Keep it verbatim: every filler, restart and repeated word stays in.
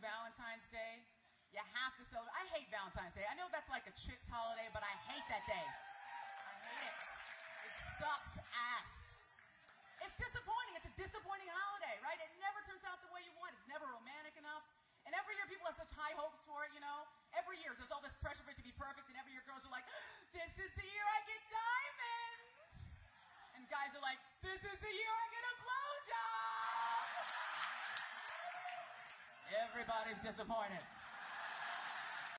Valentine's Day, you have to celebrate. I hate Valentine's Day. I know that's like a chick's holiday, but I hate that day. I hate it. It sucks ass. It's disappointing. It's a disappointing holiday, right? It never turns out the way you want. It's never romantic enough. And every year people have such high hopes for it, you know? Every year there's all this pressure for it to be perfect, and every year girls are like, this is the year I get diamonds! And guys are like, this is the year I get a blowjob! Everybody's disappointed.